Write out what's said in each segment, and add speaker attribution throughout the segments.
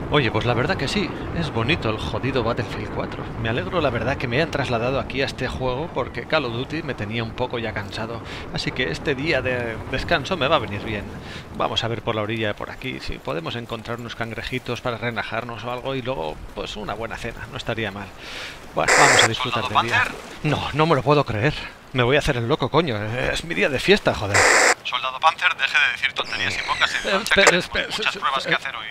Speaker 1: Oye, pues la verdad que sí, es bonito el jodido Battlefield 4. Me alegro la verdad que me hayan trasladado aquí a este juego porque Call of Duty me tenía un poco ya cansado. Así que este día de descanso me va a venir bien. Vamos a ver por la orilla de por aquí si podemos encontrar unos cangrejitos para relajarnos o algo y luego pues una buena cena, no estaría mal. Bueno, vamos a disfrutar del día. No, no me lo puedo creer. Me voy a hacer el loco, coño. Es mi día de fiesta, joder.
Speaker 2: Soldado Panzer, deje de decir tonterías y póngase en marcha que tenemos muchas pruebas que hacer hoy.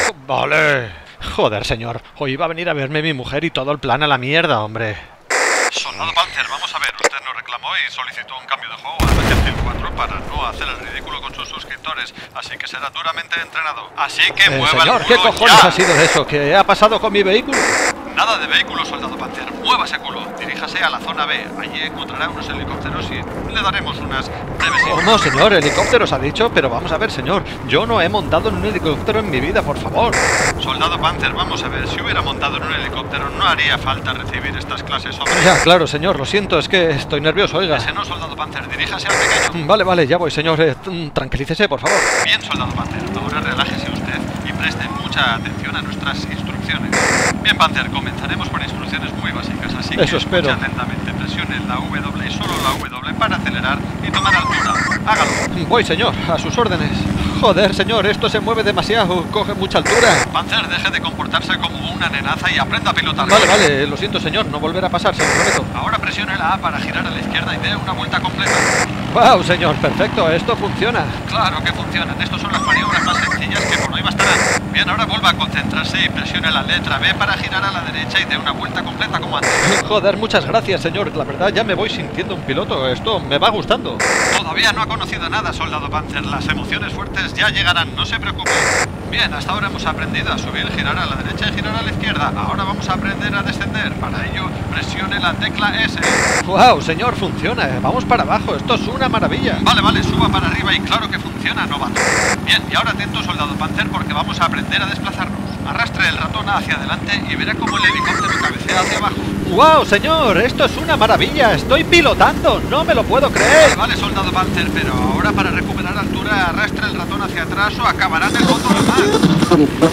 Speaker 1: Vale. Joder, señor. Hoy va a venir a verme mi mujer y todo el plan a la mierda, hombre.
Speaker 2: Soldado Panzer, vamos a ver. Usted nos reclamó y solicitó un cambio de juego al Battlefield 4 para no hacer el ridículo con sus suscriptores. Así que será duramente entrenado. Así que mueva
Speaker 1: señor,
Speaker 2: el
Speaker 1: ¿qué
Speaker 2: culo
Speaker 1: cojones
Speaker 2: ya.
Speaker 1: ha sido eso? ¿Qué ha pasado con mi vehículo?
Speaker 2: Nada de vehículo, soldado Panzer. Mueva ese culo. Diríjase a la zona B. Allí encontrará unos helicópteros y le daremos unas breves
Speaker 1: Oh, no, señor, helicópteros ha dicho, pero vamos a ver, señor. Yo no he montado en un helicóptero en mi vida, por favor.
Speaker 2: Soldado Panzer, vamos a ver. Si hubiera montado en un helicóptero no haría falta recibir estas clases sobre...
Speaker 1: Ya, claro, señor, lo siento, es que estoy nervioso, oiga.
Speaker 2: Ese no, soldado Panzer. Diríjase al pequeño.
Speaker 1: Vale, vale, ya voy, señor. Tranquilícese, por favor.
Speaker 2: Bien, soldado Panzer. Ahora relájese usted y preste mucha atención a nuestras instrucciones. Bien, Panzer, comenzaremos por instrucciones muy básicas, así que
Speaker 1: Eso espero.
Speaker 2: escuche atentamente. Presione la W y solo la W para acelerar y tomar altura. Hágalo.
Speaker 1: Voy, señor, a sus órdenes. Joder, señor, esto se mueve demasiado, coge mucha altura.
Speaker 2: Panzer, deje de comportarse como una nenaza y aprenda a pilotar.
Speaker 1: Vale, vale, lo siento, señor, no volverá a pasar, se lo prometo.
Speaker 2: Ahora presione la A para girar a la izquierda y dé una vuelta completa.
Speaker 1: Wow, señor, perfecto, esto funciona.
Speaker 2: Claro que funcionan. Estas son las maniobras más sencillas que por hoy bastarán. Bien, ahora vuelva a concentrarse y presione la letra B para girar a la derecha y dé una vuelta completa como antes.
Speaker 1: Joder, muchas gracias, señor. La verdad, ya me voy sintiendo un piloto. Esto me va gustando.
Speaker 2: Todavía no ha conocido nada, soldado Panzer. Las emociones fuertes ya llegarán, no se preocupe. Bien, hasta ahora hemos aprendido a subir, girar a la derecha y girar a la izquierda. Ahora vamos a aprender a descender. Para ello, presione la tecla S.
Speaker 1: Wow, señor, funciona. Vamos para abajo. Esto es una maravilla.
Speaker 2: Vale, vale, suba para arriba y claro que funciona, novato. Bien, y ahora atento, soldado Panzer, porque vamos a aprender a desplazarnos. Arrastre el ratón hacia adelante y verá cómo el helicóptero cabecea hacia abajo.
Speaker 1: Wow, señor, esto es una maravilla. Estoy pilotando. No me lo puedo creer.
Speaker 2: Vale, soldado Panzer, pero ahora para recuperar altura arrastre el ratón hacia atrás o acabará en el fondo del mar.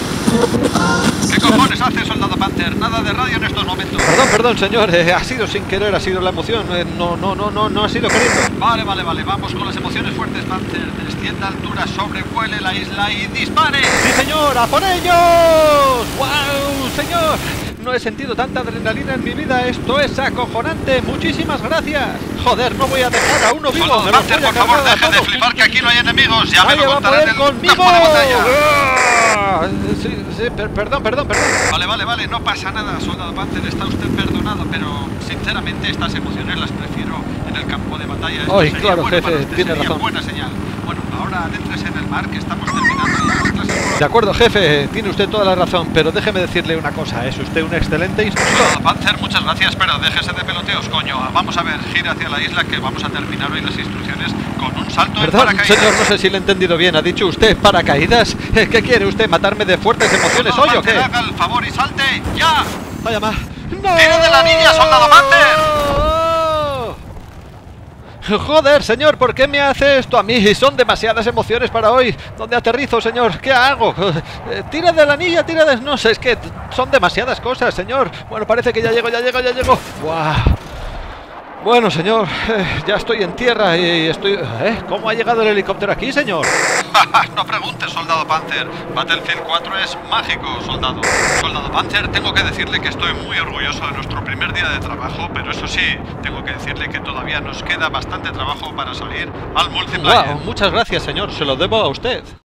Speaker 2: ¿Qué cojones hace, soldado Panzer? Nada de radio en estos momentos.
Speaker 1: Perdón, señor. Ha sido sin querer, ha sido la emoción. No ha sido queriendo.
Speaker 2: Vale, vamos con las emociones fuertes, Panzer. Descienda a altura, sobrevuele la isla y dispare.
Speaker 1: ¡Sí, señor! ¡A por ellos! ¡Wow, señor! No he sentido tanta adrenalina en mi vida. Esto es acojonante. Muchísimas gracias. Joder, no voy a dejar a uno vivo.
Speaker 2: Soldado
Speaker 1: Me los
Speaker 2: Panzer,
Speaker 1: voy a
Speaker 2: por favor,
Speaker 1: cargar a
Speaker 2: deje de
Speaker 1: todos.
Speaker 2: flipar que aquí no hay enemigos. Ya me
Speaker 1: Nadie
Speaker 2: lo
Speaker 1: va a
Speaker 2: contarán
Speaker 1: poder
Speaker 2: en el
Speaker 1: conmigo.
Speaker 2: campo de batalla.
Speaker 1: ¡Ah! Sí, perdón.
Speaker 2: Vale, no pasa nada, soldado Panzer, está usted perdonado, pero sinceramente estas emociones las prefiero en el campo de batalla. Esto
Speaker 1: Ay,
Speaker 2: sería
Speaker 1: claro,
Speaker 2: bueno
Speaker 1: jefe,
Speaker 2: para usted,
Speaker 1: tiene
Speaker 2: sería
Speaker 1: razón.
Speaker 2: buena señal. Bueno, ahora adéntrese en el mar, que estamos terminando ya las clases.
Speaker 1: De acuerdo, jefe, tiene usted toda la razón, pero déjeme decirle una cosa, es usted un excelente instructor.
Speaker 2: Soldado Panzer, muchas gracias, pero déjese de peloteos, coño. Vamos a ver, gira hacia la isla, que vamos a terminar hoy las instrucciones con un salto en
Speaker 1: Perdón,
Speaker 2: paracaídas.
Speaker 1: señor, no sé si le he entendido bien. ¿Ha dicho usted paracaídas? ¿Qué quiere usted? ¿Matarme de fuertes emociones
Speaker 2: Soldado
Speaker 1: hoy o qué?
Speaker 2: Panzer, haga el favor y salte, ya.
Speaker 1: Vaya más. ¡No!
Speaker 2: ¡Tire de la anilla, soldado
Speaker 1: Joder, señor, ¿por qué me hace esto a mí? Son demasiadas emociones para hoy. ¿Dónde aterrizo, señor? ¿Qué hago? Tira de la anilla, tira de... No sé, es que son demasiadas cosas, señor. Bueno, parece que ya llego. ¡Guau! Bueno, señor, ya estoy en tierra y estoy... ¿Cómo ha llegado el helicóptero aquí, señor?
Speaker 2: No preguntes, soldado Panzer. Battlefield 4 es mágico, soldado. Soldado Panzer, tengo que decirle que estoy muy orgulloso de nuestro primer día de trabajo, pero eso sí, tengo que decirle que todavía nos queda bastante trabajo para salir al multiplayer.
Speaker 1: Wow, muchas gracias, señor, se lo debo a usted.